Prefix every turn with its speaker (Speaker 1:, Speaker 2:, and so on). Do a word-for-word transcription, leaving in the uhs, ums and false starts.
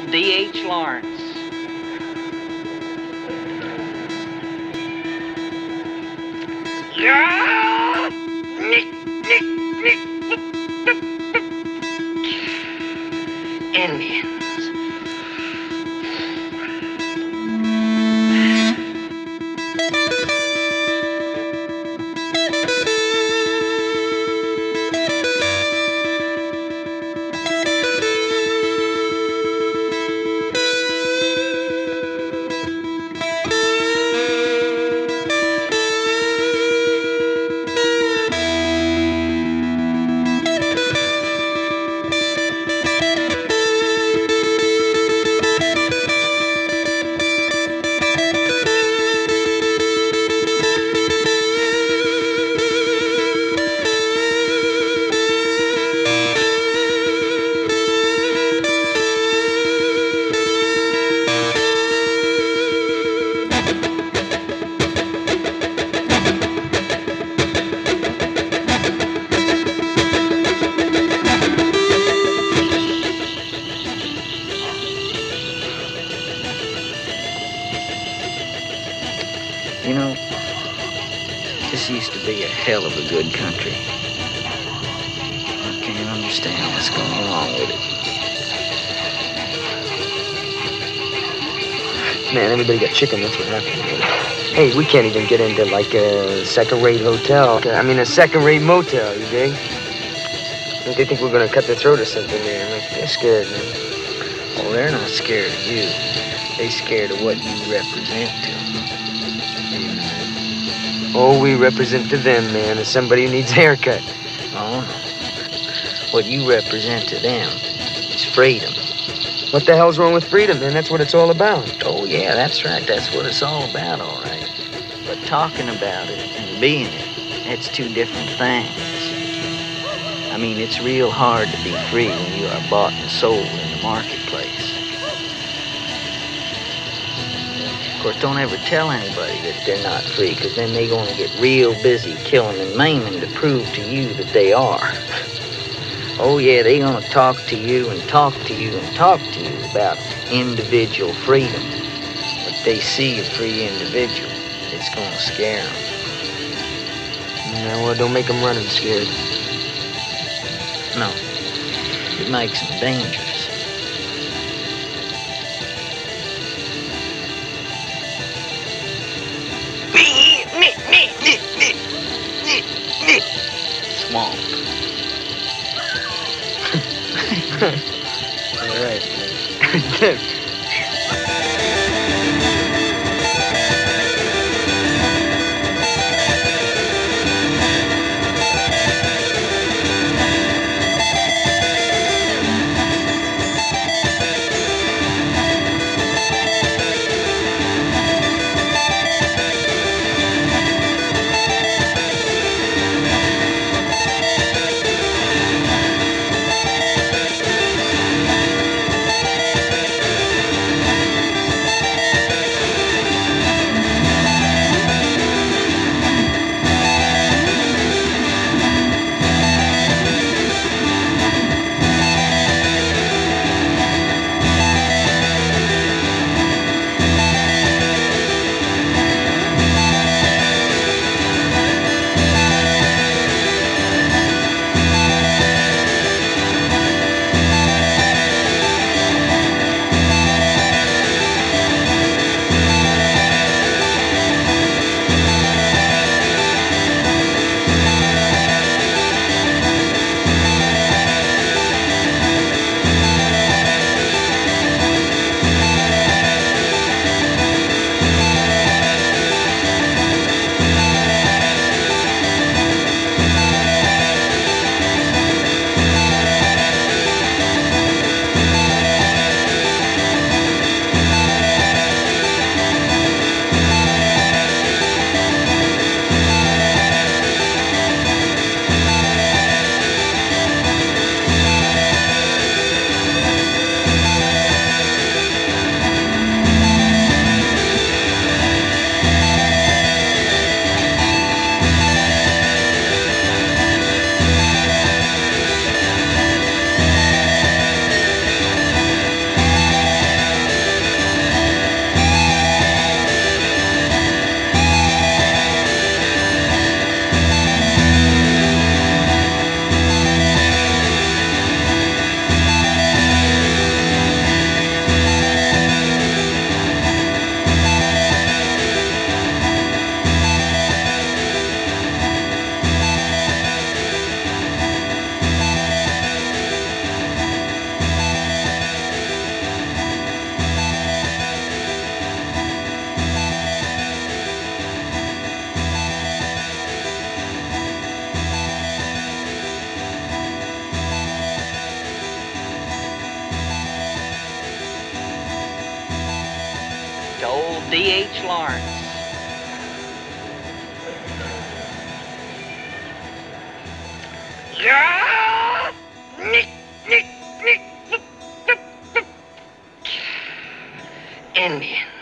Speaker 1: old D H Lawrence. Yeah! Nick, Nick, Nick. Indians. You know, this used to be a hell of a good country. I can't understand what's going wrong with it.
Speaker 2: Man, everybody got chicken, that's what happened. Hey, we can't even get into, like, a second-rate hotel. I mean, a second-rate motel, you dig? They think we're gonna cut their throat or something there. Man. They're scared, man.
Speaker 1: Well, they're not scared of you. They're scared of what you represent to them.
Speaker 2: All we represent to them, man, is somebody who needs a haircut.
Speaker 1: Oh, no. What you represent to them is freedom.
Speaker 2: What the hell's wrong with freedom, man? That's what it's all about.
Speaker 1: Oh, yeah, that's right. That's what it's all about, all right. But talking about it and being it, that's two different things. I mean, it's real hard to be free when you are bought and sold in the marketplace. Of course, don't ever tell anybody that they're not free, because then they're going to get real busy killing and maiming to prove to you that they are. Oh, yeah, they're going to talk to you and talk to you and talk to you about individual freedom. If they see a free individual, it's going to scare them.
Speaker 2: No, well, don't make them running scared.
Speaker 1: No, it makes them dangerous. Swamp.
Speaker 2: All right.
Speaker 1: to old D H Lawrence. Yeah! Nick, Nick, Nick. Indian.